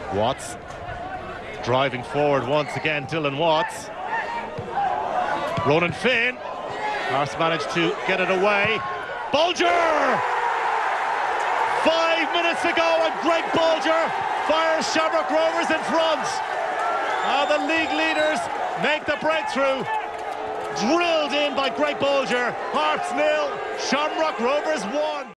Watts driving forward once again, Dylan Watts. Ronan Finn. Harps managed to get it away. Bolger! 5 minutes ago, and Greg Bolger fires Shamrock Rovers in front. Now the league leaders make the breakthrough. Drilled in by Greg Bolger. Harps 0, Shamrock Rovers 1.